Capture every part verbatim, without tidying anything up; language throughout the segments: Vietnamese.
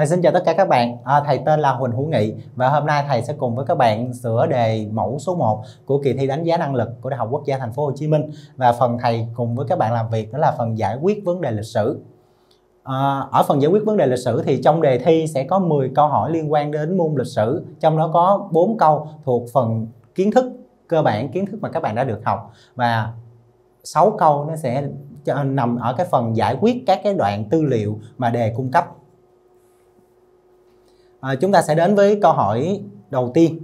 Xin chào tất cả các bạn, à, thầy tên là Huỳnh Hữu Nghị và hôm nay thầy sẽ cùng với các bạn sửa đề mẫu số một của kỳ thi đánh giá năng lực của Đại học Quốc gia Thành phố Hồ Chí Minh. Và phần thầy cùng với các bạn làm việc đó là phần giải quyết vấn đề lịch sử. À, ở phần giải quyết vấn đề lịch sử thì trong đề thi sẽ có mười câu hỏi liên quan đến môn lịch sử, trong đó có bốn câu thuộc phần kiến thức cơ bản, kiến thức mà các bạn đã được học, và sáu câu nó sẽ nằm ở cái phần giải quyết các cái đoạn tư liệu mà đề cung cấp. À, chúng ta sẽ đến với câu hỏi đầu tiên.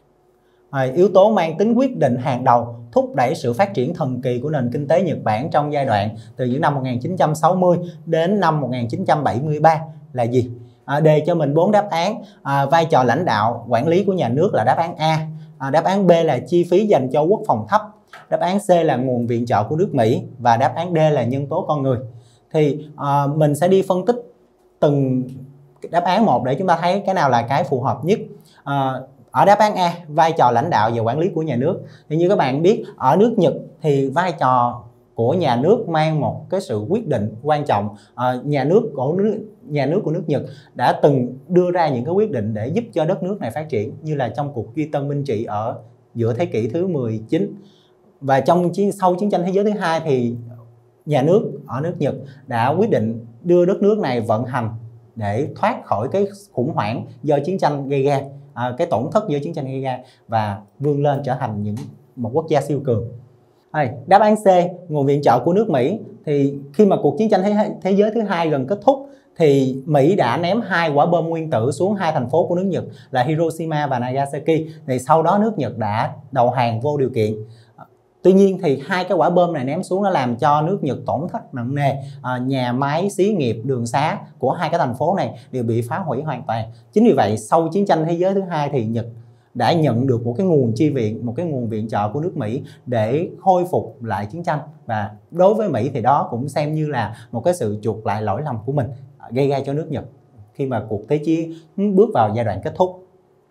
À, yếu tố mang tính quyết định hàng đầu thúc đẩy sự phát triển thần kỳ của nền kinh tế Nhật Bản trong giai đoạn từ những năm một nghìn chín trăm sáu mươi đến năm một nghìn chín trăm bảy mươi ba là gì? À, đề cho mình bốn đáp án. À, vai trò lãnh đạo, quản lý của nhà nước là đáp án A. À, đáp án B là chi phí dành cho quốc phòng thấp. Đáp án C là nguồn viện trợ của nước Mỹ. Và đáp án D là nhân tố con người. Thì à, mình sẽ đi phân tích từng đáp án một để chúng ta thấy cái nào là cái phù hợp nhất. À, ở đáp án A, vai trò lãnh đạo và quản lý của nhà nước, thì như các bạn biết, ở nước Nhật thì vai trò của nhà nước mang một cái sự quyết định quan trọng. À, nhà nước của nước nhà nước của nước Nhật đã từng đưa ra những cái quyết định để giúp cho đất nước này phát triển, như là trong cuộc duy tân minh trị ở giữa thế kỷ thứ mười chín. Và trong chiến sau chiến tranh thế giới thứ hai thì nhà nước ở nước Nhật đã quyết định đưa đất nước này vận hành để thoát khỏi cái khủng hoảng do chiến tranh gây ra, à, cái tổn thất do chiến tranh gây ra, và vươn lên trở thành những một quốc gia siêu cường. À, đáp án C, nguồn viện trợ của nước Mỹ, thì khi mà cuộc chiến tranh thế, thế giới thứ hai gần kết thúc thì Mỹ đã ném hai quả bom nguyên tử xuống hai thành phố của nước Nhật là Hiroshima và Nagasaki. Thì sau đó nước Nhật đã đầu hàng vô điều kiện. Tuy nhiên thì hai cái quả bom này ném xuống nó làm cho nước Nhật tổn thất nặng nề. À, nhà máy, xí nghiệp, đường xá của hai cái thành phố này đều bị phá hủy hoàn toàn. Chính vì vậy sau chiến tranh thế giới thứ hai thì Nhật đã nhận được một cái nguồn chi viện, một cái nguồn viện trợ của nước Mỹ để khôi phục lại chiến tranh. Và đối với Mỹ thì đó cũng xem như là một cái sự chuộc lại lỗi lầm của mình gây ra cho nước Nhật khi mà cuộc thế chiến bước vào giai đoạn kết thúc.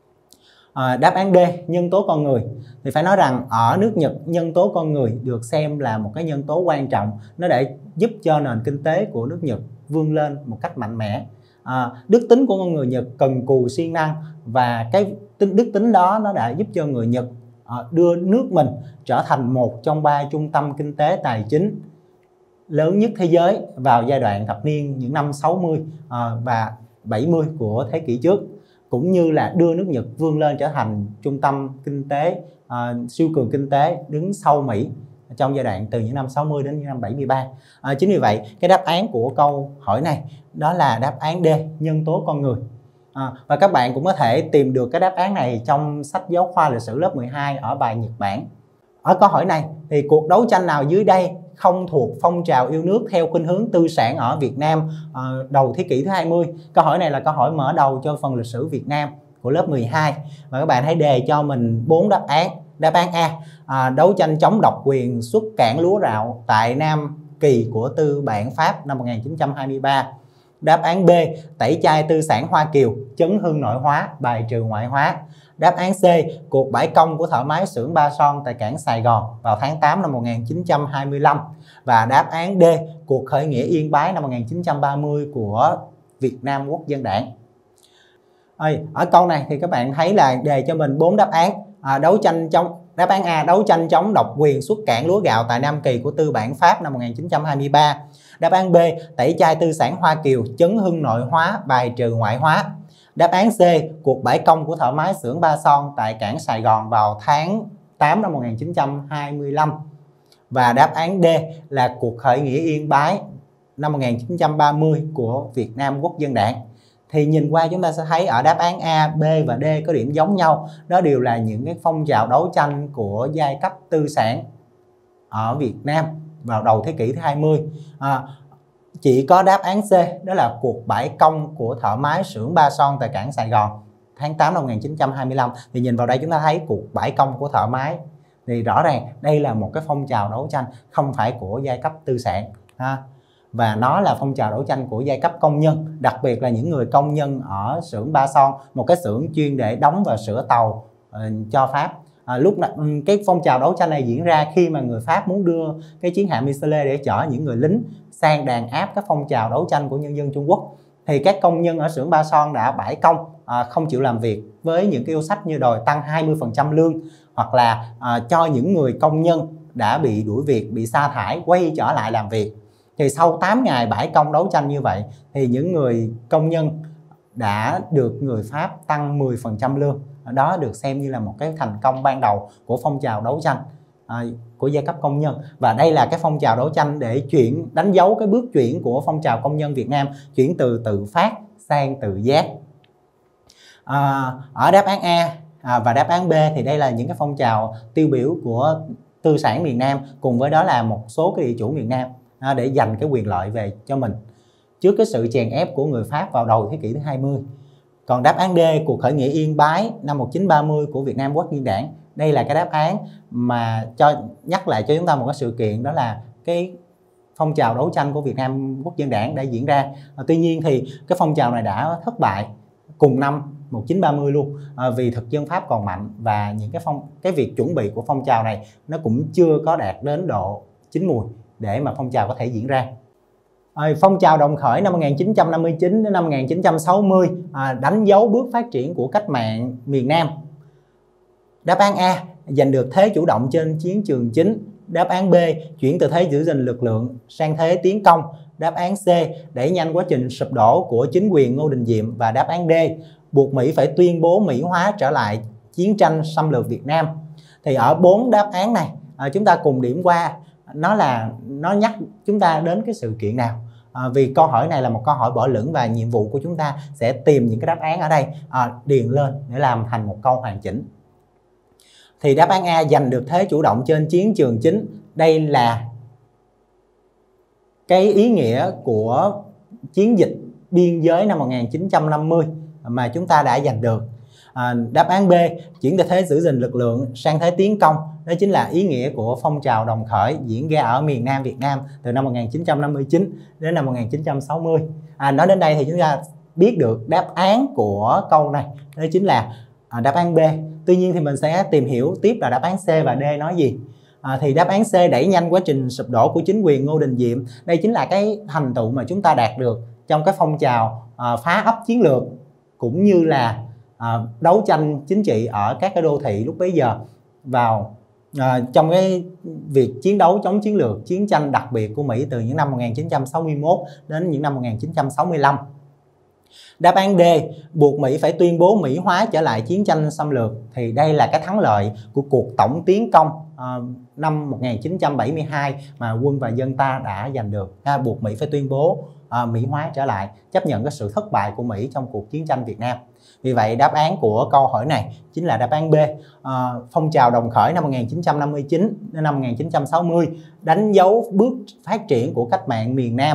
À, đáp án D, nhân tố con người, thì phải nói rằng ở nước Nhật nhân tố con người được xem là một cái nhân tố quan trọng, nó để giúp cho nền kinh tế của nước Nhật vươn lên một cách mạnh mẽ. À, đức tính của con người Nhật cần cù siêng năng, và cái đức tính đó nó đã giúp cho người Nhật à, đưa nước mình trở thành một trong ba trung tâm kinh tế tài chính lớn nhất thế giới vào giai đoạn thập niên những năm sáu mươi à, và bảy mươi của thế kỷ trước, cũng như là đưa nước Nhật vươn lên trở thành trung tâm kinh tế, uh, siêu cường kinh tế đứng sau Mỹ trong giai đoạn từ những năm sáu mươi đến những năm bảy mươi ba. Uh, chính vì vậy cái đáp án của câu hỏi này đó là đáp án D, nhân tố con người. Uh, và các bạn cũng có thể tìm được cái đáp án này trong sách giáo khoa lịch sử lớp mười hai ở bài Nhật Bản. Ở câu hỏi này thì cuộc đấu tranh nào dưới đây không thuộc phong trào yêu nước theo khuynh hướng tư sản ở Việt Nam uh, đầu thế kỷ thứ hai mươi? Câu hỏi này là câu hỏi mở đầu cho phần lịch sử Việt Nam của lớp mười hai. Và các bạn hãy đề cho mình bốn đáp án. Đáp án A, à, đấu tranh chống độc quyền xuất cảng lúa gạo tại Nam Kỳ của tư bản Pháp năm một nghìn chín trăm hai mươi ba. Đáp án B, tẩy chay tư sản Hoa Kiều, chấn hưng nội hóa, bài trừ ngoại hóa. Đáp án C, cuộc bãi công của thợ máy xưởng Ba Son tại cảng Sài Gòn vào tháng tám năm một nghìn chín trăm hai mươi lăm. Và đáp án D, cuộc khởi nghĩa Yên Bái năm một nghìn chín trăm ba mươi của Việt Nam Quốc dân Đảng. Ở câu này thì các bạn thấy là đề cho mình bốn đáp án. À, đấu tranh chống đáp án A, đấu tranh chống độc quyền xuất cảng lúa gạo tại Nam Kỳ của tư bản Pháp năm một nghìn chín trăm hai mươi ba. Đáp án B, tẩy chay tư sản Hoa Kiều, chấn hưng nội hóa, bài trừ ngoại hóa. Đáp án C, cuộc bãi công của thợ máy xưởng Ba Son tại cảng Sài Gòn vào tháng tám năm một nghìn chín trăm hai mươi lăm. Và đáp án D là cuộc khởi nghĩa Yên Bái năm một nghìn chín trăm ba mươi của Việt Nam Quốc dân Đảng. Thì nhìn qua chúng ta sẽ thấy ở đáp án A, B và D có điểm giống nhau. Đó đều là những cái phong trào đấu tranh của giai cấp tư sản ở Việt Nam vào đầu thế kỷ thứ hai mươi. À, chỉ có đáp án C, đó là cuộc bãi công của thợ máy xưởng Ba Son tại cảng Sài Gòn tháng tám năm một nghìn chín trăm hai mươi lăm. Thì nhìn vào đây chúng ta thấy cuộc bãi công của thợ máy, thì rõ ràng đây là một cái phong trào đấu tranh không phải của giai cấp tư sản ha. Và nó là phong trào đấu tranh của giai cấp công nhân, đặc biệt là những người công nhân ở xưởng Ba Son, một cái xưởng chuyên để đóng và sửa tàu uh, cho Pháp. À, lúc này, cái phong trào đấu tranh này diễn ra khi mà người Pháp muốn đưa cái chiến hạm Michelin để chở những người lính sang đàn áp các phong trào đấu tranh của nhân dân Trung Quốc. thì các công nhân ở xưởng Ba Son đã bãi công, à, không chịu làm việc với những cái yêu sách như đòi tăng hai mươi phần trăm lương, hoặc là à, cho những người công nhân đã bị đuổi việc, bị sa thải quay trở lại làm việc. Thì sau tám ngày bãi công đấu tranh như vậy thì những người công nhân đã được người Pháp tăng mười phần trăm lương. Đó được xem như là một cái thành công ban đầu của phong trào đấu tranh à, của giai cấp công nhân. Và đây là cái phong trào đấu tranh để chuyển đánh dấu cái bước chuyển của phong trào công nhân Việt Nam, chuyển từ tự phát sang tự giác. À, ở đáp án A à, và đáp án B thì đây là những cái phong trào tiêu biểu của tư sản miền Nam, cùng với đó là một số cái địa chủ miền Nam à, để giành cái quyền lợi về cho mình trước cái sự chèn ép của người Pháp vào đầu thế kỷ thứ hai mươi. Còn đáp án D, cuộc khởi nghĩa Yên Bái năm một nghìn chín trăm ba mươi của Việt Nam Quốc dân đảng, đây là cái đáp án mà cho nhắc lại cho chúng ta một cái sự kiện, đó là cái phong trào đấu tranh của Việt Nam Quốc dân đảng đã diễn ra. À, tuy nhiên thì cái phong trào này đã thất bại cùng năm một nghìn chín trăm ba mươi luôn, à, vì thực dân Pháp còn mạnh và những cái phong cái việc chuẩn bị của phong trào này nó cũng chưa có đạt đến độ chín mùi để mà phong trào có thể diễn ra. À, phong trào đồng khởi năm một nghìn chín trăm năm mươi chín đến năm một nghìn chín trăm sáu mươi à, đánh dấu bước phát triển của cách mạng miền Nam. Đáp án A, giành được thế chủ động trên chiến trường chính. Đáp án B, chuyển từ thế giữ gìn lực lượng sang thế tiến công. Đáp án C, đẩy nhanh quá trình sụp đổ của chính quyền Ngô Đình Diệm. Và đáp án D, buộc Mỹ phải tuyên bố Mỹ hóa trở lại chiến tranh xâm lược Việt Nam. Thì ở bốn đáp án này à, chúng ta cùng điểm qua nó là nó nhắc chúng ta đến cái sự kiện nào. À, vì câu hỏi này là một câu hỏi bỏ lửng và nhiệm vụ của chúng ta sẽ tìm những cái đáp án ở đây à, điền lên để làm thành một câu hoàn chỉnh. Thì đáp án A, giành được thế chủ động trên chiến trường chính, đây là cái ý nghĩa của chiến dịch biên giới năm một nghìn chín trăm năm mươi mà chúng ta đã giành được. À, đáp án B, chuyển từ thế giữ gìn lực lượng sang thế tiến công, đó chính là ý nghĩa của phong trào đồng khởi diễn ra ở miền Nam Việt Nam từ năm một nghìn chín trăm năm mươi chín đến năm một nghìn chín trăm sáu mươi. À, nói đến đây thì chúng ta biết được đáp án của câu này, đó chính là à, đáp án B. Tuy nhiên thì mình sẽ tìm hiểu tiếp là đáp án C và D nói gì. À, thì đáp án C, đẩy nhanh quá trình sụp đổ của chính quyền Ngô Đình Diệm, đây chính là cái thành tựu mà chúng ta đạt được trong cái phong trào à, phá ấp chiến lược cũng như là à, đấu tranh chính trị ở các cái đô thị lúc bấy giờ vào à, trong cái việc chiến đấu chống chiến lược, chiến tranh đặc biệt của Mỹ từ những năm một nghìn chín trăm sáu mươi mốt đến những năm một nghìn chín trăm sáu mươi lăm. Đáp án D, buộc Mỹ phải tuyên bố Mỹ hóa trở lại chiến tranh xâm lược, thì đây là cái thắng lợi của cuộc tổng tiến công à, năm một nghìn chín trăm bảy mươi hai mà quân và dân ta đã giành được, à, buộc Mỹ phải tuyên bố à, Mỹ hóa trở lại, chấp nhận cái sự thất bại của Mỹ trong cuộc chiến tranh Việt Nam. Vì vậy đáp án của câu hỏi này chính là đáp án B. À, phong trào đồng khởi năm một nghìn chín trăm năm mươi chín đến năm một nghìn chín trăm sáu mươi đánh dấu bước phát triển của cách mạng miền Nam,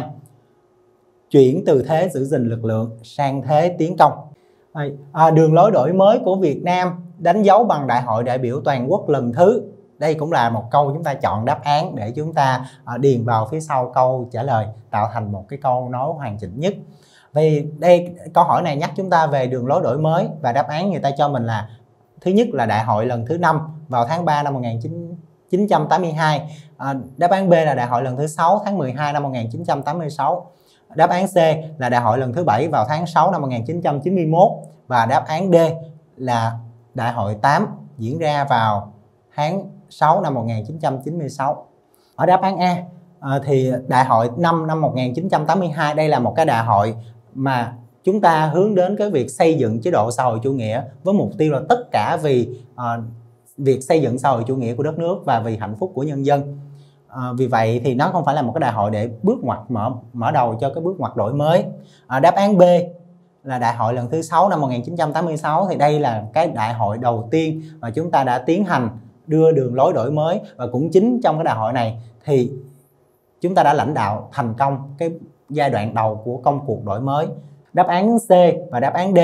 chuyển từ thế giữ gìn lực lượng sang thế tiến công. À, đường lối đổi mới của Việt Nam đánh dấu bằng Đại hội đại biểu toàn quốc lần thứ. Đây cũng là một câu chúng ta chọn đáp án để chúng ta à, điền vào phía sau câu trả lời, tạo thành một cái câu nói hoàn chỉnh nhất. Vì đây câu hỏi này nhắc chúng ta về đường lối đổi mới, và đáp án người ta cho mình là thứ nhất là Đại hội lần thứ năm vào tháng ba năm một nghìn chín trăm tám mươi hai. À, đáp án B là Đại hội lần thứ sáu tháng mười hai năm một nghìn chín trăm tám mươi sáu. Đáp án C là Đại hội lần thứ bảy vào tháng sáu năm một nghìn chín trăm chín mươi mốt. Và đáp án D là Đại hội tám diễn ra vào tháng sáu năm một nghìn chín trăm chín mươi sáu. Ở đáp án A à, thì Đại hội năm năm một nghìn chín trăm tám mươi hai, đây là một cái đại hội mà chúng ta hướng đến cái việc xây dựng chế độ xã hội chủ nghĩa với mục tiêu là tất cả vì à, việc xây dựng xã hội chủ nghĩa của đất nước và vì hạnh phúc của nhân dân. À, vì vậy thì nó không phải là một cái đại hội để bước ngoặt mở mở đầu cho cái bước ngoặt đổi mới. À, đáp án B là Đại hội lần thứ sáu năm một nghìn chín trăm tám mươi sáu, thì đây là cái đại hội đầu tiên mà chúng ta đã tiến hành đưa đường lối đổi mới, và cũng chính trong cái đại hội này thì chúng ta đã lãnh đạo thành công cái giai đoạn đầu của công cuộc đổi mới. Đáp án C và đáp án D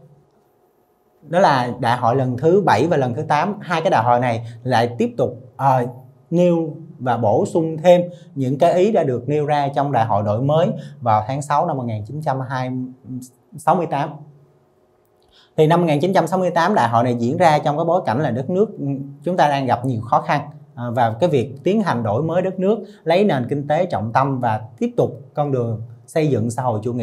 đó là Đại hội lần thứ bảy và lần thứ tám. Hai cái đại hội này lại tiếp tục uh, nêu và bổ sung thêm những cái ý đã được nêu ra trong Đại hội đổi mới vào tháng sáu năm một nghìn chín trăm sáu mươi tám. Thì năm một nghìn chín trăm sáu mươi tám, đại hội này diễn ra trong cái bối cảnh là đất nước chúng ta đang gặp nhiều khó khăn, và cái việc tiến hành đổi mới đất nước, lấy nền kinh tế trọng tâm và tiếp tục con đường xây dựng xã hội chủ nghĩa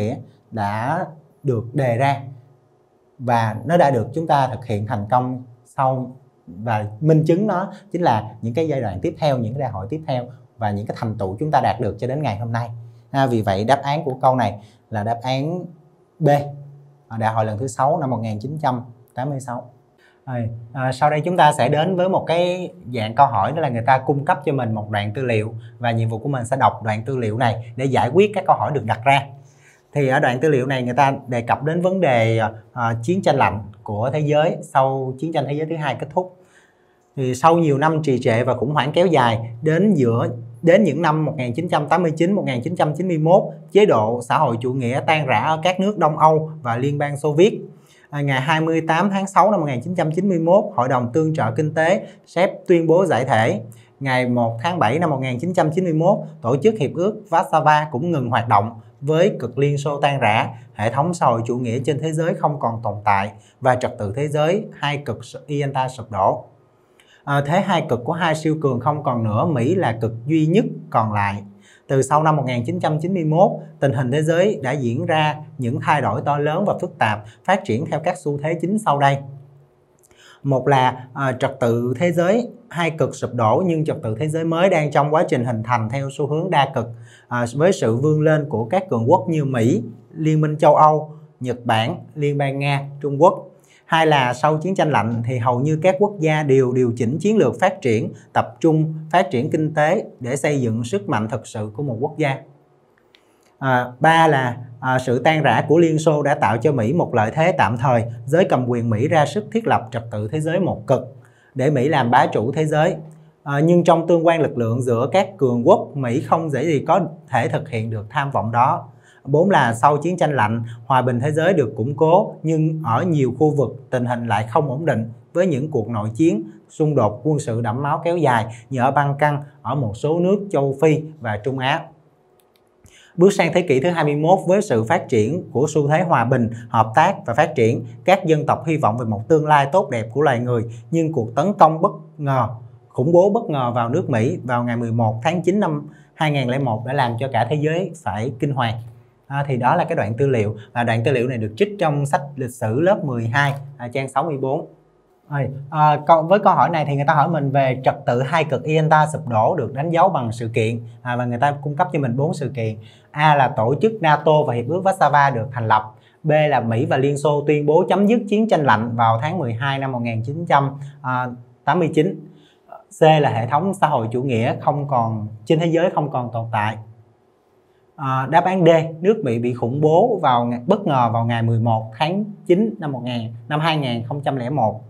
đã được đề ra và nó đã được chúng ta thực hiện thành công sau, và minh chứng nó chính là những cái giai đoạn tiếp theo, những cái đại hội tiếp theo và những cái thành tựu chúng ta đạt được cho đến ngày hôm nay. À, vì vậy đáp án của câu này là đáp án B, đại hội lần thứ sáu năm một nghìn chín trăm tám mươi sáu. À, à, sau đây chúng ta sẽ đến với một cái dạng câu hỏi, đó là người ta cung cấp cho mình một đoạn tư liệu và nhiệm vụ của mình sẽ đọc đoạn tư liệu này để giải quyết các câu hỏi được đặt ra. Thì ở đoạn tư liệu này người ta đề cập đến vấn đề à, chiến tranh lạnh của thế giới sau chiến tranh thế giới thứ hai kết thúc. Thì sau nhiều năm trì trệ và khủng hoảng kéo dài đến giữa đến những năm một nghìn chín trăm tám mươi chín đến một nghìn chín trăm chín mươi mốt, chế độ xã hội chủ nghĩa tan rã ở các nước Đông Âu và Liên bang Xô Viết. À, ngày hai mươi tám tháng sáu năm một nghìn chín trăm chín mươi mốt, Hội đồng Tương trợ Kinh tế séc tuyên bố giải thể. Ngày một tháng bảy năm một nghìn chín trăm chín mươi mốt, Tổ chức Hiệp ước Warsaw cũng ngừng hoạt động. Với cực Liên Xô tan rã, hệ thống xã hội chủ nghĩa trên thế giới không còn tồn tại và trật tự thế giới hai cực y en ta sụp đổ. À, thế hai cực của hai siêu cường không còn nữa, Mỹ là cực duy nhất còn lại. Từ sau năm một nghìn chín trăm chín mươi mốt, tình hình thế giới đã diễn ra những thay đổi to lớn và phức tạp, phát triển theo các xu thế chính sau đây. Một là à, trật tự thế giới hai cực sụp đổ, nhưng trật tự thế giới mới đang trong quá trình hình thành theo xu hướng đa cực, à, với sự vươn lên của các cường quốc như Mỹ, Liên minh châu Âu, Nhật Bản, Liên bang Nga, Trung Quốc. Hai là sau chiến tranh lạnh thì hầu như các quốc gia đều điều chỉnh chiến lược phát triển, tập trung phát triển kinh tế để xây dựng sức mạnh thực sự của một quốc gia. À, ba là à, sự tan rã của Liên Xô đã tạo cho Mỹ một lợi thế tạm thời. Giới cầm quyền Mỹ ra sức thiết lập trật tự thế giới một cực để Mỹ làm bá chủ thế giới. À, nhưng trong tương quan lực lượng giữa các cường quốc, Mỹ không dễ gì có thể thực hiện được tham vọng đó. Bốn là sau chiến tranh lạnh, hòa bình thế giới được củng cố, nhưng ở nhiều khu vực tình hình lại không ổn định với những cuộc nội chiến, xung đột quân sự đẫm máu kéo dài như ở Ban Căng, ở một số nước châu Phi và Trung Á. Bước sang thế kỷ thứ hai mươi mốt với sự phát triển của xu thế hòa bình, hợp tác và phát triển, các dân tộc hy vọng về một tương lai tốt đẹp của loài người, nhưng cuộc tấn công bất ngờ, khủng bố bất ngờ vào nước Mỹ vào ngày mười một tháng chín năm hai nghìn lẻ một đã làm cho cả thế giới phải kinh hoàng. À, thì đó là cái đoạn tư liệu, và đoạn tư liệu này được trích trong sách lịch sử lớp mười hai, à, trang sáu mươi bốn. À, với câu hỏi này thì người ta hỏi mình về trật tự hai cực y en ta sụp đổ được đánh dấu bằng sự kiện, à, và người ta cung cấp cho mình bốn sự kiện. A là tổ chức NATO và Hiệp ước Warsaw được thành lập. B là Mỹ và Liên Xô tuyên bố chấm dứt chiến tranh lạnh vào tháng mười hai năm một nghìn chín trăm tám mươi chín. C là hệ thống xã hội chủ nghĩa không còn trên thế giới không còn tồn tại. À, đáp án D, nước Mỹ bị khủng bố vào bất ngờ vào ngày mười một tháng chín năm hai nghìn không trăm lẻ một.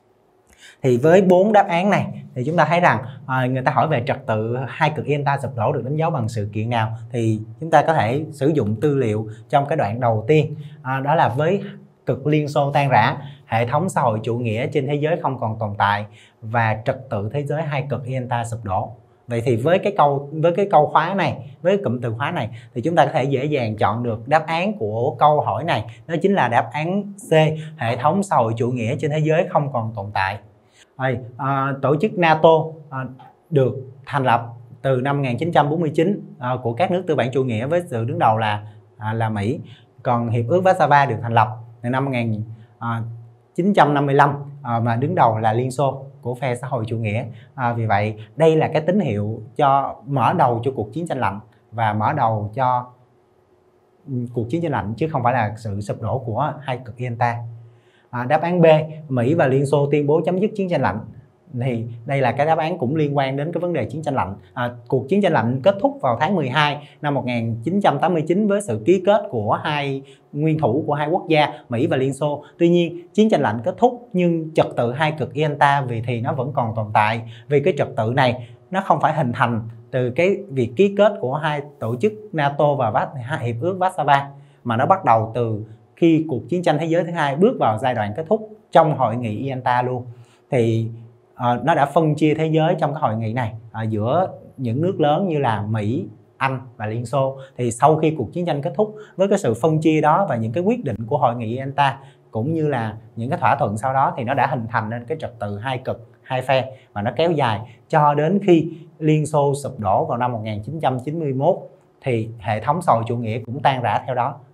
Thì với bốn đáp án này thì chúng ta thấy rằng à, người ta hỏi về trật tự hai cực y en ta sụp đổ được đánh dấu bằng sự kiện nào, thì chúng ta có thể sử dụng tư liệu trong cái đoạn đầu tiên, à, đó là với cực Liên Xô tan rã, hệ thống xã hội chủ nghĩa trên thế giới không còn tồn tại và trật tự thế giới hai cực y en ta sụp đổ. Vậy thì với cái câu với cái câu khóa này, với cụm từ khóa này thì chúng ta có thể dễ dàng chọn được đáp án của câu hỏi này, đó chính là đáp án C, hệ thống xã hội chủ nghĩa trên thế giới không còn tồn tại. À, à, tổ chức NATO à, được thành lập từ năm một nghìn chín trăm bốn mươi chín à, của các nước tư bản chủ nghĩa với sự đứng đầu là à, là Mỹ. Còn Hiệp ước Warsaw được thành lập từ năm một nghìn chín trăm năm mươi lăm à, mà đứng đầu là Liên Xô của phe xã hội chủ nghĩa. À, vì vậy đây là cái tín hiệu cho mở đầu cho cuộc chiến tranh lạnh và mở đầu cho cuộc chiến tranh lạnh, chứ không phải là sự sụp đổ của hai cực y en ta. À, đáp án B, Mỹ và Liên Xô tuyên bố chấm dứt chiến tranh lạnh. Thì đây là cái đáp án cũng liên quan đến cái vấn đề chiến tranh lạnh. À, cuộc chiến tranh lạnh kết thúc vào tháng mười hai năm một nghìn chín trăm tám mươi chín với sự ký kết của hai nguyên thủ của hai quốc gia Mỹ và Liên Xô. Tuy nhiên chiến tranh lạnh kết thúc nhưng trật tự hai cực y en ta vì thì nó vẫn còn tồn tại, vì cái trật tự này nó không phải hình thành từ cái việc ký kết của hai tổ chức NATO và Hiệp ước Warsaw, mà nó bắt đầu từ khi cuộc chiến tranh thế giới thứ hai bước vào giai đoạn kết thúc trong hội nghị y en ta luôn. Thì uh, nó đã phân chia thế giới trong cái hội nghị này uh, giữa những nước lớn như là Mỹ, Anh và Liên Xô. Thì sau khi cuộc chiến tranh kết thúc, với cái sự phân chia đó và những cái quyết định của hội nghị y en ta cũng như là những cái thỏa thuận sau đó, thì nó đã hình thành nên cái trật tự hai cực, hai phe, và nó kéo dài cho đến khi Liên Xô sụp đổ vào năm một nghìn chín trăm chín mươi mốt thì hệ thống xã hội chủ nghĩa cũng tan rã theo đó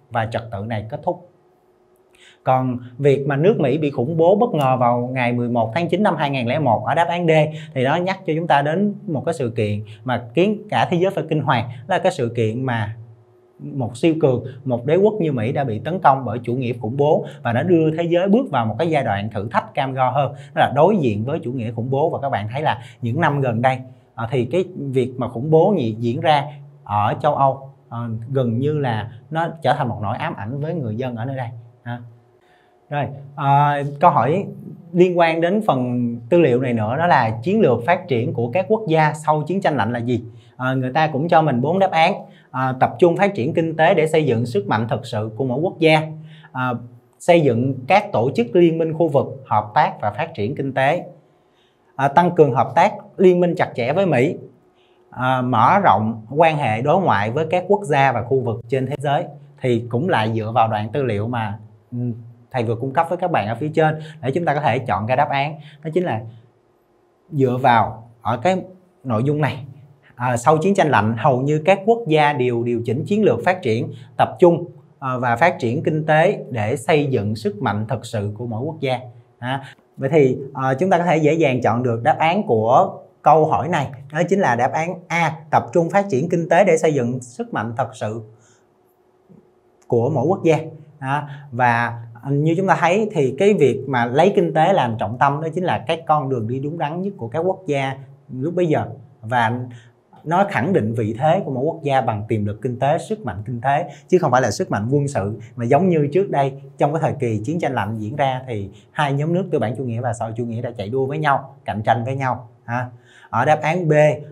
và trật tự này kết thúc. Còn việc mà nước Mỹ bị khủng bố bất ngờ vào ngày mười một tháng chín năm hai nghìn không trăm lẻ một ở đáp án D thì đó nhắc cho chúng ta đến một cái sự kiện mà khiến cả thế giới phải kinh hoàng, là cái sự kiện mà một siêu cường, một đế quốc như Mỹ đã bị tấn công bởi chủ nghĩa khủng bố, và nó đưa thế giới bước vào một cái giai đoạn thử thách cam go hơn, đó là đối diện với chủ nghĩa khủng bố. Và các bạn thấy là những năm gần đây thì cái việc mà khủng bố diễn ra ở châu Âu gần như là nó trở thành một nỗi ám ảnh với người dân ở nơi đây. Rồi, à, câu hỏi liên quan đến phần tư liệu này nữa, đó là chiến lược phát triển của các quốc gia sau chiến tranh lạnh là gì? À, người ta cũng cho mình bốn đáp án. À, tập trung phát triển kinh tế để xây dựng sức mạnh thực sự của mỗi quốc gia, à, xây dựng các tổ chức liên minh khu vực, hợp tác và phát triển kinh tế, à, tăng cường hợp tác liên minh chặt chẽ với Mỹ, à, mở rộng quan hệ đối ngoại với các quốc gia và khu vực trên thế giới. Thì cũng lại dựa vào đoạn tư liệu mà thầy vừa cung cấp với các bạn ở phía trên để chúng ta có thể chọn cái đáp án. Đó chính là dựa vào ở cái nội dung này. À, sau chiến tranh lạnh, hầu như các quốc gia đều điều chỉnh chiến lược phát triển, tập trung à, và phát triển kinh tế để xây dựng sức mạnh thực sự của mỗi quốc gia. À, vậy thì à, chúng ta có thể dễ dàng chọn được đáp án của câu hỏi này. Đó chính là đáp án A, tập trung phát triển kinh tế để xây dựng sức mạnh thật sự của mỗi quốc gia. À, và như chúng ta thấy thì cái việc mà lấy kinh tế làm trọng tâm đó chính là cái con đường đi đúng đắn nhất của các quốc gia lúc bấy giờ, và nó khẳng định vị thế của mỗi quốc gia bằng tiềm lực kinh tế, sức mạnh kinh tế, chứ không phải là sức mạnh quân sự. Mà giống như trước đây trong cái thời kỳ chiến tranh lạnh diễn ra thì hai nhóm nước tư bản chủ nghĩa và xã hội chủ nghĩa đã chạy đua với nhau, cạnh tranh với nhau. Ha. Ở đáp án B,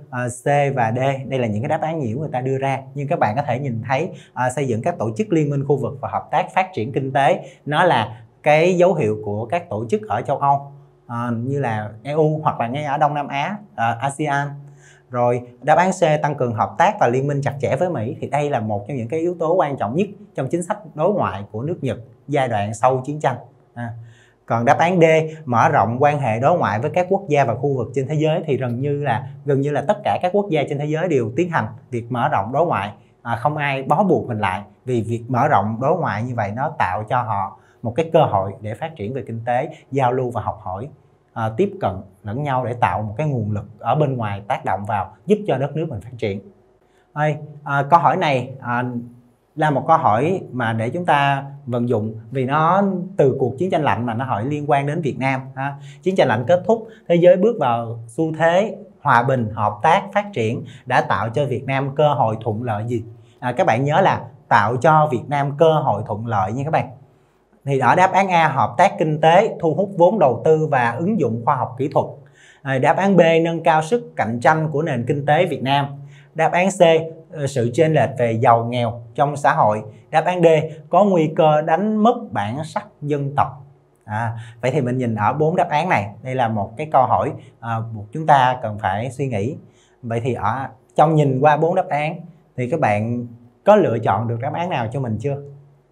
C và D, đây là những cái đáp án nhiễu người ta đưa ra, nhưng các bạn có thể nhìn thấy à, xây dựng các tổ chức liên minh khu vực và hợp tác phát triển kinh tế, nó là cái dấu hiệu của các tổ chức ở châu Âu à, như là E U hoặc là ngay ở Đông Nam Á, à, ASEAN. Rồi đáp án C, tăng cường hợp tác và liên minh chặt chẽ với Mỹ, thì đây là một trong những cái yếu tố quan trọng nhất trong chính sách đối ngoại của nước Nhật giai đoạn sau chiến tranh. À. Còn đáp án D, mở rộng quan hệ đối ngoại với các quốc gia và khu vực trên thế giới, thì gần như là gần như là tất cả các quốc gia trên thế giới đều tiến hành việc mở rộng đối ngoại, à, không ai bó buộc mình lại, vì việc mở rộng đối ngoại như vậy nó tạo cho họ một cái cơ hội để phát triển về kinh tế, giao lưu và học hỏi, à, tiếp cận lẫn nhau để tạo một cái nguồn lực ở bên ngoài tác động vào, giúp cho đất nước mình phát triển. Đây, à, câu hỏi này à, là một câu hỏi mà để chúng ta vận dụng, vì nó từ cuộc chiến tranh lạnh mà nó hỏi liên quan đến Việt Nam. Ha. Chiến tranh lạnh kết thúc, thế giới bước vào xu thế hòa bình, hợp tác, phát triển, đã tạo cho Việt Nam cơ hội thuận lợi gì? À, các bạn nhớ là tạo cho Việt Nam cơ hội thuận lợi nha các bạn. Thì ở đáp án A, hợp tác kinh tế, thu hút vốn đầu tư và ứng dụng khoa học kỹ thuật. À, đáp án B, nâng cao sức cạnh tranh của nền kinh tế Việt Nam. Đáp án C, sự chênh lệch về giàu nghèo trong xã hội. Đáp án D, có nguy cơ đánh mất bản sắc dân tộc. À, vậy thì mình nhìn ở bốn đáp án này, đây là một cái câu hỏi à, buộc chúng ta cần phải suy nghĩ. Vậy thì ở trong nhìn qua bốn đáp án thì các bạn có lựa chọn được đáp án nào cho mình chưa?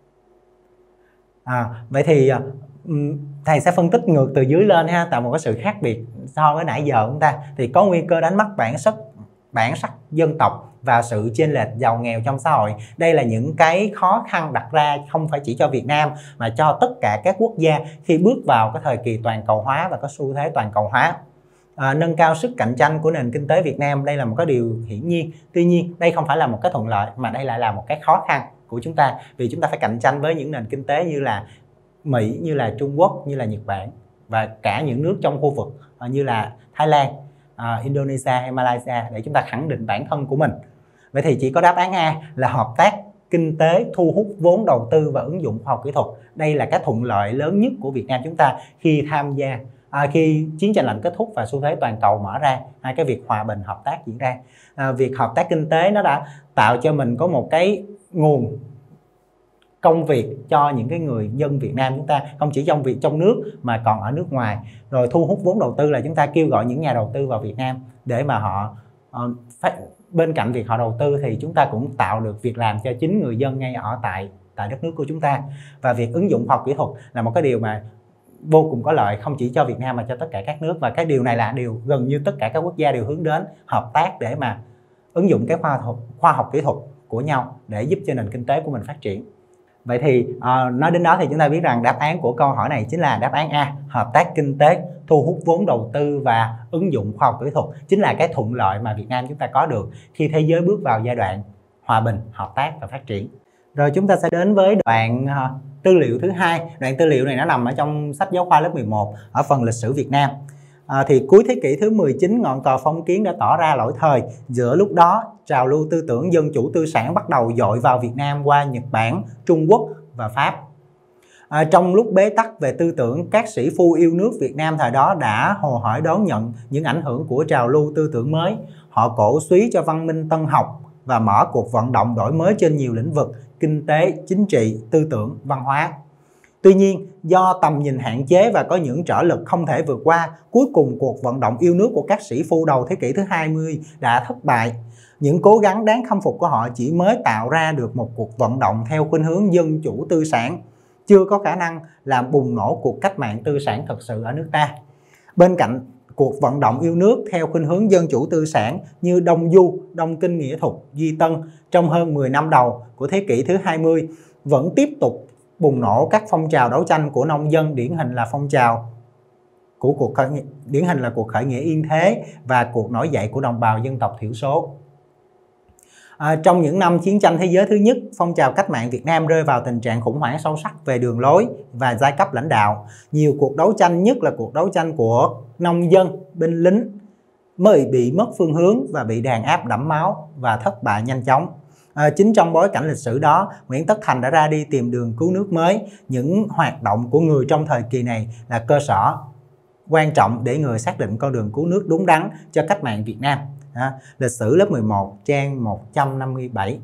À, vậy thì thầy sẽ phân tích ngược từ dưới lên ha, tạo một cái sự khác biệt so với nãy giờ chúng ta. Thì có nguy cơ đánh mất bản sắc bản sắc dân tộc và sự chênh lệch giàu nghèo trong xã hội. Đây là những cái khó khăn đặt ra không phải chỉ cho Việt Nam mà cho tất cả các quốc gia khi bước vào cái thời kỳ toàn cầu hóa và có xu thế toàn cầu hóa. À, nâng cao sức cạnh tranh của nền kinh tế Việt Nam, đây là một cái điều hiển nhiên. Tuy nhiên đây không phải là một cái thuận lợi, mà đây lại là một cái khó khăn của chúng ta, vì chúng ta phải cạnh tranh với những nền kinh tế như là Mỹ, như là Trung Quốc, như là Nhật Bản, và cả những nước trong khu vực như là Thái Lan, uh, Indonesia hay Malaysia, để chúng ta khẳng định bản thân của mình. Vậy thì chỉ có đáp án A là hợp tác kinh tế, thu hút vốn đầu tư và ứng dụng khoa học kỹ thuật. Đây là cái thuận lợi lớn nhất của Việt Nam chúng ta khi tham gia à, khi chiến tranh lạnh kết thúc và xu thế toàn cầu mở ra, hai cái việc hòa bình hợp tác diễn ra. À, việc hợp tác kinh tế nó đã tạo cho mình có một cái nguồn công việc cho những cái người dân Việt Nam chúng ta, không chỉ trong việc trong nước mà còn ở nước ngoài. Rồi thu hút vốn đầu tư là chúng ta kêu gọi những nhà đầu tư vào Việt Nam để mà họ uh, phát, bên cạnh việc họ đầu tư thì chúng ta cũng tạo được việc làm cho chính người dân ngay ở tại tại đất nước của chúng ta. Và việc ứng dụng khoa học kỹ thuật là một cái điều mà vô cùng có lợi không chỉ cho Việt Nam mà cho tất cả các nước, và cái điều này là điều gần như tất cả các quốc gia đều hướng đến hợp tác để mà ứng dụng cái khoa học, khoa học kỹ thuật của nhau để giúp cho nền kinh tế của mình phát triển. Vậy thì à, nói đến đó thì chúng ta biết rằng đáp án của câu hỏi này chính là đáp án A, hợp tác kinh tế, thu hút vốn đầu tư và ứng dụng khoa học kỹ thuật, chính là cái thuận lợi mà Việt Nam chúng ta có được khi thế giới bước vào giai đoạn hòa bình, hợp tác và phát triển. Rồi chúng ta sẽ đến với đoạn uh, tư liệu thứ hai. Đoạn tư liệu này nó nằm ở trong sách giáo khoa lớp mười một ở phần lịch sử Việt Nam. À, thì cuối thế kỷ thứ mười chín, ngọn cờ phong kiến đã tỏ ra lỗi thời. Giữa lúc đó, trào lưu tư tưởng dân chủ tư sản bắt đầu dội vào Việt Nam qua Nhật Bản, Trung Quốc và Pháp. À, trong lúc bế tắc về tư tưởng, các sĩ phu yêu nước Việt Nam thời đó đã hồ hởi đón nhận những ảnh hưởng của trào lưu tư tưởng mới. Họ cổ suý cho văn minh tân học và mở cuộc vận động đổi mới trên nhiều lĩnh vực kinh tế, chính trị, tư tưởng, văn hóa. Tuy nhiên, do tầm nhìn hạn chế và có những trở lực không thể vượt qua, cuối cùng cuộc vận động yêu nước của các sĩ phu đầu thế kỷ thứ hai mươi đã thất bại. Những cố gắng đáng khâm phục của họ chỉ mới tạo ra được một cuộc vận động theo khuynh hướng dân chủ tư sản, chưa có khả năng làm bùng nổ cuộc cách mạng tư sản thực sự ở nước ta. Bên cạnh cuộc vận động yêu nước theo khuynh hướng dân chủ tư sản như Đông Du, Đông Kinh Nghĩa Thục, Duy Tân trong hơn mười năm đầu của thế kỷ thứ hai mươi vẫn tiếp tục bùng nổ các phong trào đấu tranh của nông dân, điển hình là phong trào của cuộc khởi nghĩa, điển hình là cuộc khởi nghĩa Yên Thế và cuộc nổi dậy của đồng bào dân tộc thiểu số. À, trong những năm chiến tranh thế giới thứ nhất, phong trào cách mạng Việt Nam rơi vào tình trạng khủng hoảng sâu sắc về đường lối và giai cấp lãnh đạo. Nhiều cuộc đấu tranh, nhất là cuộc đấu tranh của nông dân, binh lính mới bị mất phương hướng và bị đàn áp đẫm máu và thất bại nhanh chóng. À, chính trong bối cảnh lịch sử đó, Nguyễn Tất Thành đã ra đi tìm đường cứu nước mới. Những hoạt động của người trong thời kỳ này là cơ sở quan trọng để người xác định con đường cứu nước đúng đắn cho cách mạng Việt Nam. À, lịch sử lớp mười một trang một trăm năm mươi bảy.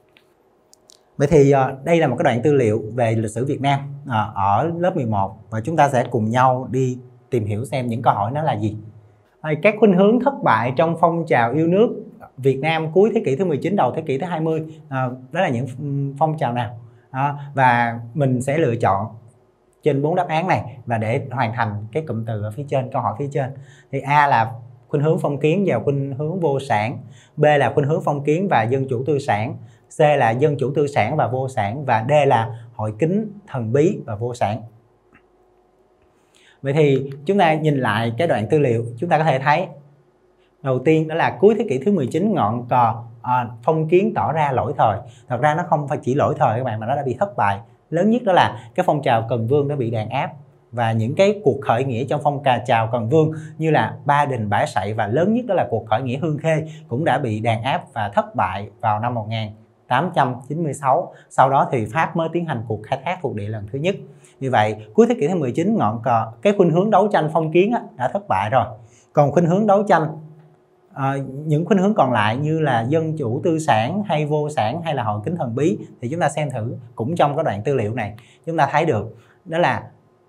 Vậy thì à, đây là một cái đoạn tư liệu về lịch sử Việt Nam à, ở lớp mười một và chúng ta sẽ cùng nhau đi tìm hiểu xem những câu hỏi nó là gì. À, các khuynh hướng thất bại trong phong trào yêu nước Việt Nam cuối thế kỷ thứ mười chín, đầu thế kỷ thứ hai mươi, à, đó là những phong trào nào? À, và mình sẽ lựa chọn trên bốn đáp án này và để hoàn thành cái cụm từ ở phía trên, câu hỏi phía trên. Thì A là khuynh hướng phong kiến và khuynh hướng vô sản, B là khuynh hướng phong kiến và dân chủ tư sản, C là dân chủ tư sản và vô sản, và D là hội kính thần bí và vô sản. Vậy thì chúng ta nhìn lại cái đoạn tư liệu, chúng ta có thể thấy đầu tiên đó là cuối thế kỷ thứ mười chín, ngọn cờ à, phong kiến tỏ ra lỗi thời. Thật ra nó không phải chỉ lỗi thời các bạn, mà nó đã bị thất bại. Lớn nhất đó là cái phong trào Cần Vương đã bị đàn áp, và những cái cuộc khởi nghĩa trong phong trào Cần Vương như là Ba Đình, Bãi Sậy, và lớn nhất đó là cuộc khởi nghĩa Hương Khê cũng đã bị đàn áp và thất bại vào năm một nghìn tám trăm chín mươi sáu. Sau đó thì Pháp mới tiến hành cuộc khai thác thuộc địa lần thứ nhất. Như vậy cuối thế kỷ thứ mười chín, ngọn cờ cái khuynh hướng đấu tranh phong kiến á, đã thất bại rồi. Còn khuynh hướng đấu tranh à, những khuynh hướng còn lại như là dân chủ tư sản hay vô sản hay là hội kính thần bí thì chúng ta xem thử cũng trong cái đoạn tư liệu này chúng ta thấy được đó là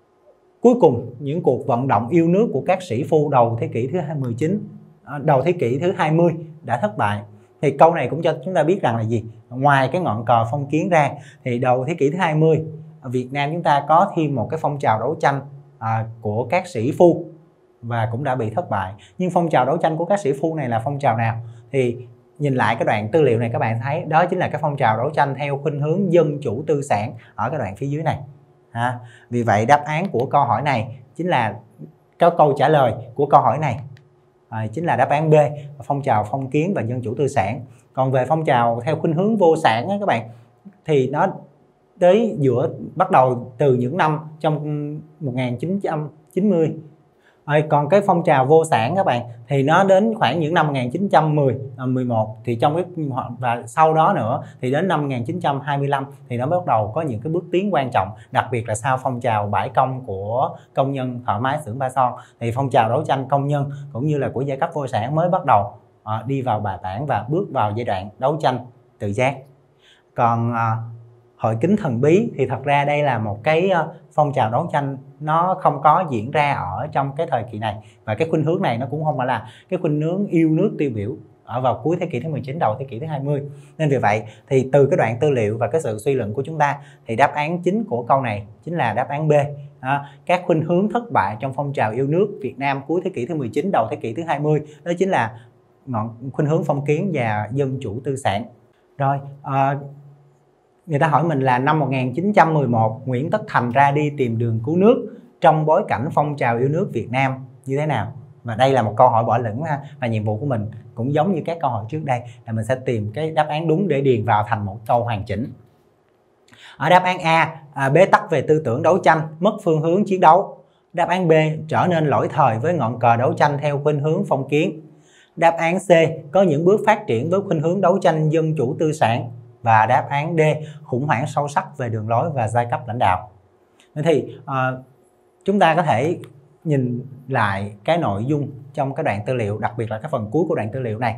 cuối cùng những cuộc vận động yêu nước của các sĩ phu đầu thế kỷ thứ mười chín, đầu thế kỷ thứ hai mươi đã thất bại. Thì câu này cũng cho chúng ta biết rằng là gì? Ngoài cái ngọn cờ phong kiến ra thì đầu thế kỷ thứ hai mươi Việt Nam chúng ta có thêm một cái phong trào đấu tranh à, của các sĩ phu và cũng đã bị thất bại. Nhưng phong trào đấu tranh của các sĩ phu này là phong trào nào? Thì nhìn lại cái đoạn tư liệu này các bạn thấy đó chính là cái phong trào đấu tranh theo khuynh hướng dân chủ tư sản ở cái đoạn phía dưới này. À, vì vậy đáp án của câu hỏi này chính là có câu trả lời của câu hỏi này à, chính là đáp án B, phong trào phong kiến và dân chủ tư sản. Còn về phong trào theo khuynh hướng vô sản á, các bạn thì nó tới giữa bắt đầu từ những năm trong một nghìn chín trăm chín mươi. À, còn cái phong trào vô sản các bạn thì nó đến khoảng những năm một nghìn chín trăm mười một, thì trong cái và sau đó nữa thì đến năm một nghìn chín trăm hai mươi lăm thì nó bắt đầu có những cái bước tiến quan trọng, đặc biệt là sau phong trào bãi công của công nhân thợ máy xưởng Ba Son thì phong trào đấu tranh công nhân cũng như là của giai cấp vô sản mới bắt đầu à, đi vào bài bản và bước vào giai đoạn đấu tranh tự giác. Còn à, hội kính thần bí thì thật ra đây là một cái phong trào đấu tranh nó không có diễn ra ở trong cái thời kỳ này, và cái khuynh hướng này nó cũng không phải là cái khuynh hướng yêu nước tiêu biểu ở vào cuối thế kỷ thứ mười chín, đầu thế kỷ thứ hai mươi. Nên vì vậy thì từ cái đoạn tư liệu và cái sự suy luận của chúng ta thì đáp án chính của câu này chính là đáp án B. À, các khuynh hướng thất bại trong phong trào yêu nước Việt Nam cuối thế kỷ thứ mười chín, đầu thế kỷ thứ hai mươi đó chính là ngọn khuynh hướng phong kiến và dân chủ tư sản. Rồi à, người ta hỏi mình là năm một nghìn chín trăm mười một Nguyễn Tất Thành ra đi tìm đường cứu nước trong bối cảnh phong trào yêu nước Việt Nam như thế nào? Và đây là một câu hỏi bỏ lửng ha. Và nhiệm vụ của mình cũng giống như các câu hỏi trước đây là mình sẽ tìm cái đáp án đúng để điền vào thành một câu hoàn chỉnh. Ở đáp án A, à, bế tắc về tư tưởng đấu tranh, mất phương hướng chiến đấu. Đáp án B, trở nên lỗi thời với ngọn cờ đấu tranh theo khuynh hướng phong kiến. Đáp án C, có những bước phát triển với khuynh hướng đấu tranh dân chủ tư sản. Và đáp án D, khủng hoảng sâu sắc về đường lối và giai cấp lãnh đạo. Thì à, chúng ta có thể nhìn lại cái nội dung trong cái đoạn tư liệu, đặc biệt là cái phần cuối của đoạn tư liệu này.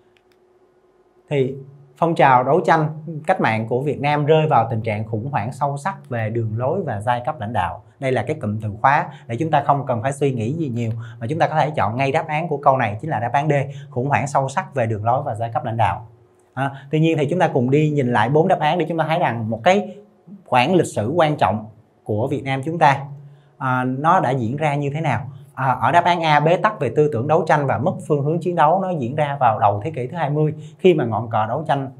Thì phong trào đấu tranh cách mạng của Việt Nam rơi vào tình trạng khủng hoảng sâu sắc về đường lối và giai cấp lãnh đạo. Đây là cái cụm từ khóa để chúng ta không cần phải suy nghĩ gì nhiều, mà chúng ta có thể chọn ngay đáp án của câu này chính là đáp án D, khủng hoảng sâu sắc về đường lối và giai cấp lãnh đạo. À, tuy nhiên thì chúng ta cùng đi nhìn lại bốn đáp án để chúng ta thấy rằng một cái khoảng lịch sử quan trọng của Việt Nam chúng ta à, nó đã diễn ra như thế nào. À, ở đáp án A, bế tắc về tư tưởng đấu tranh và mất phương hướng chiến đấu, nó diễn ra vào đầu thế kỷ thứ hai mươi khi mà ngọn cờ đấu tranh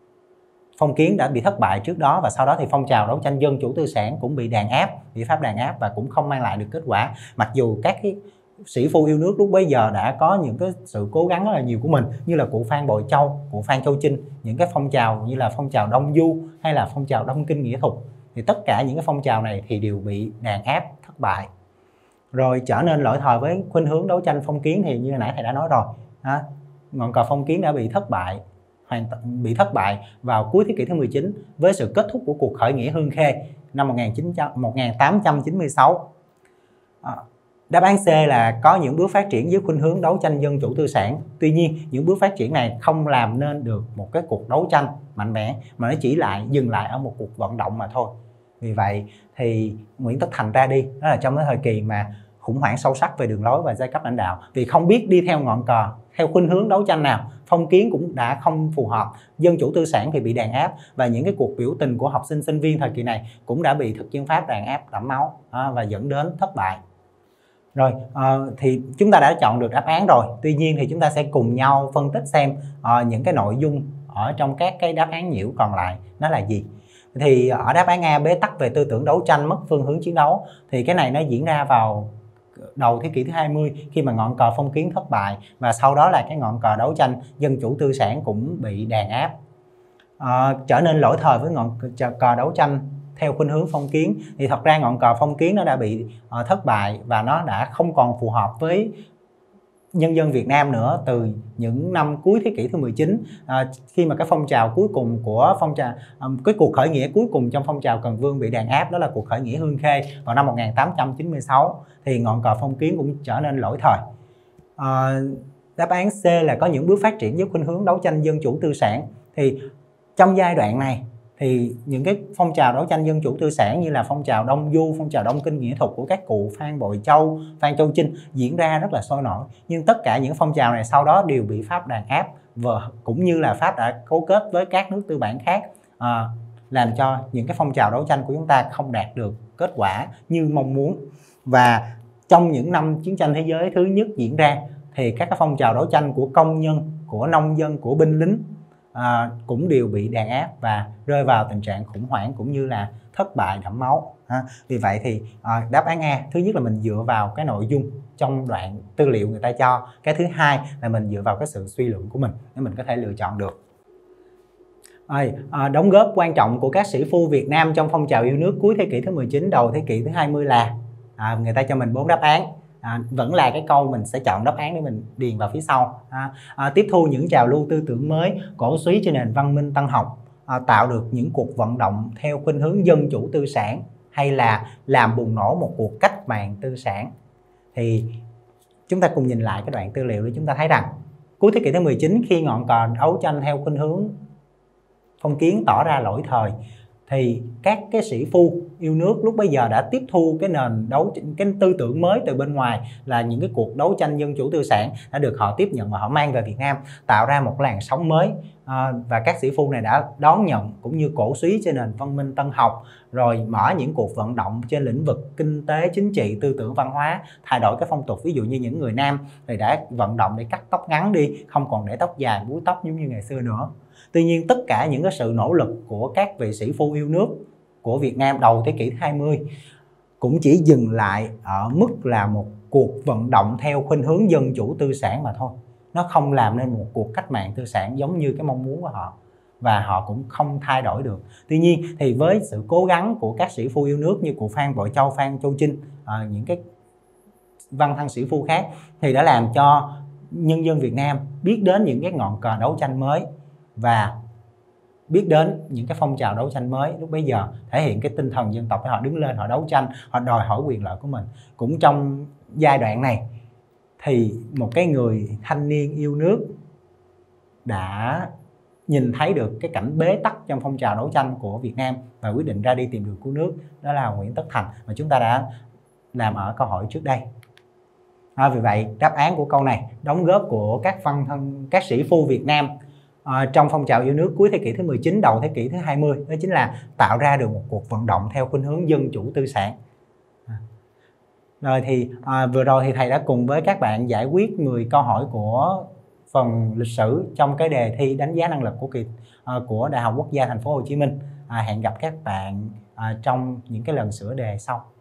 phong kiến đã bị thất bại trước đó, và sau đó thì phong trào đấu tranh dân chủ tư sản cũng bị đàn áp, bị Pháp đàn áp và cũng không mang lại được kết quả. Mặc dù các cái sĩ phu yêu nước lúc bấy giờ đã có những cái sự cố gắng rất là nhiều của mình, như là cụ Phan Bội Châu, cụ Phan Châu Chinh, những cái phong trào như là phong trào Đông Du hay là phong trào Đông Kinh Nghĩa Thục, thì tất cả những cái phong trào này thì đều bị đàn áp thất bại. Rồi trở nên lỗi thời với khuynh hướng đấu tranh phong kiến thì như nãy thầy đã nói rồi, à, ngọn cờ phong kiến đã bị thất bại hoàn bị thất bại vào cuối thế kỷ thứ mười chín với sự kết thúc của cuộc khởi nghĩa Hương Khê năm một nghìn tám trăm chín mươi sáu. À, đáp án C là có những bước phát triển với khuynh hướng đấu tranh dân chủ tư sản. Tuy nhiên những bước phát triển này không làm nên được một cái cuộc đấu tranh mạnh mẽ, mà nó chỉ lại dừng lại ở một cuộc vận động mà thôi. Vì vậy thì Nguyễn Tất Thành ra đi đó là trong cái thời kỳ mà khủng hoảng sâu sắc về đường lối và giai cấp lãnh đạo, vì không biết đi theo ngọn cờ, theo khuynh hướng đấu tranh nào. Phong kiến cũng đã không phù hợp, dân chủ tư sản thì bị đàn áp, và những cái cuộc biểu tình của học sinh sinh viên thời kỳ này cũng đã bị thực dân Pháp đàn áp đẫm máu à, và dẫn đến thất bại. Rồi à, thì chúng ta đã chọn được đáp án rồi. Tuy nhiên thì chúng ta sẽ cùng nhau phân tích xem à, những cái nội dung ở trong các cái đáp án nhiễu còn lại nó là gì. Thì ở đáp án A, bế tắc về tư tưởng đấu tranh, mất phương hướng chiến đấu, thì cái này nó diễn ra vào đầu thế kỷ thứ hai mươi khi mà ngọn cờ phong kiến thất bại, và sau đó là cái ngọn cờ đấu tranh dân chủ tư sản cũng bị đàn áp. À, trở nên lỗi thời với ngọn cờ đấu tranh theo khuynh hướng phong kiến, thì thật ra ngọn cờ phong kiến nó đã bị uh, thất bại và nó đã không còn phù hợp với nhân dân Việt Nam nữa từ những năm cuối thế kỷ thứ mười chín, à, khi mà cái phong trào cuối cùng của phong trào um, cái cuộc khởi nghĩa cuối cùng trong phong trào Cần Vương bị đàn áp, đó là cuộc khởi nghĩa Hương Khê vào năm một nghìn tám trăm chín mươi sáu, thì ngọn cờ phong kiến cũng trở nên lỗi thời. À, đáp án C là có những bước phát triển với khuynh hướng đấu tranh dân chủ tư sản. Thì trong giai đoạn này thì những cái phong trào đấu tranh dân chủ tư sản như là phong trào Đông Du, phong trào Đông Kinh Nghĩa Thục của các cụ Phan Bội Châu, Phan Châu Chinh diễn ra rất là sôi nổi. Nhưng tất cả những phong trào này sau đó đều bị Pháp đàn áp, và cũng như là Pháp đã cấu kết với các nước tư bản khác, à, làm cho những cái phong trào đấu tranh của chúng ta không đạt được kết quả như mong muốn. Và trong những năm chiến tranh thế giới thứ nhất diễn ra thì các cái phong trào đấu tranh của công nhân, của nông dân, của binh lính À, cũng đều bị đàn áp và rơi vào tình trạng khủng hoảng cũng như là thất bại đẫm máu. À, vì vậy thì à, đáp án A, thứ nhất là mình dựa vào cái nội dung trong đoạn tư liệu người ta cho. Cái thứ hai là mình dựa vào cái sự suy luận của mình để mình có thể lựa chọn được. Rồi, à, đóng góp quan trọng của các sĩ phu Việt Nam trong phong trào yêu nước cuối thế kỷ thứ mười chín, đầu thế kỷ thứ hai mươi là à, người ta cho mình bốn đáp án. À, vẫn là cái câu mình sẽ chọn đáp án để mình điền vào phía sau. À, à, tiếp thu những trào lưu tư tưởng mới, cổ suý cho nền văn minh tăng học, à, tạo được những cuộc vận động theo khuynh hướng dân chủ tư sản, hay là làm bùng nổ một cuộc cách mạng tư sản. Thì chúng ta cùng nhìn lại cái đoạn tư liệu để chúng ta thấy rằng cuối thế kỷ thứ mười chín, khi ngọn cờ đấu tranh theo khuynh hướng phong kiến tỏ ra lỗi thời, thì các cái sĩ phu yêu nước lúc bấy giờ đã tiếp thu cái nền đấu cái tư tưởng mới từ bên ngoài, là những cái cuộc đấu tranh dân chủ tư sản đã được họ tiếp nhận và họ mang về Việt Nam, tạo ra một làn sóng mới. À, và các sĩ phu này đã đón nhận cũng như cổ suý cho nền văn minh tân học, rồi mở những cuộc vận động trên lĩnh vực kinh tế, chính trị, tư tưởng, văn hóa, thay đổi cái phong tục. Ví dụ như những người nam thì đã vận động để cắt tóc ngắn đi, không còn để tóc dài búi tóc giống như ngày xưa nữa. Tuy nhiên tất cả những cái sự nỗ lực của các vị sĩ phu yêu nước của Việt Nam đầu thế kỷ thứ hai mươi cũng chỉ dừng lại ở mức là một cuộc vận động theo khuynh hướng dân chủ tư sản mà thôi. Nó không làm nên một cuộc cách mạng tư sản giống như cái mong muốn của họ, và họ cũng không thay đổi được. Tuy nhiên thì với sự cố gắng của các sĩ phu yêu nước như cụ Phan Bội Châu, Phan Châu Trinh, à, những cái văn thân sĩ phu khác, thì đã làm cho nhân dân Việt Nam biết đến những cái ngọn cờ đấu tranh mới và biết đến những cái phong trào đấu tranh mới lúc bấy giờ, thể hiện cái tinh thần dân tộc để họ đứng lên, họ đấu tranh, họ đòi hỏi quyền lợi của mình. Cũng trong giai đoạn này thì một cái người thanh niên yêu nước đã nhìn thấy được cái cảnh bế tắc trong phong trào đấu tranh của Việt Nam và quyết định ra đi tìm đường cứu nước, đó là Nguyễn Tất Thành mà chúng ta đã làm ở câu hỏi trước đây. À, vì vậy đáp án của câu này, đóng góp của các văn thân các sĩ phu Việt Nam à, trong phong trào yêu nước cuối thế kỷ thứ mười chín, đầu thế kỷ thứ hai mươi, đó chính là tạo ra được một cuộc vận động theo khuynh hướng dân chủ tư sản. À. Rồi thì à, vừa rồi thì thầy đã cùng với các bạn giải quyết mười câu hỏi của phần lịch sử trong cái đề thi đánh giá năng lực của kỳ à, của Đại học Quốc gia Thành phố Hồ Chí Minh. À, hẹn gặp các bạn à, trong những cái lần sửa đề sau.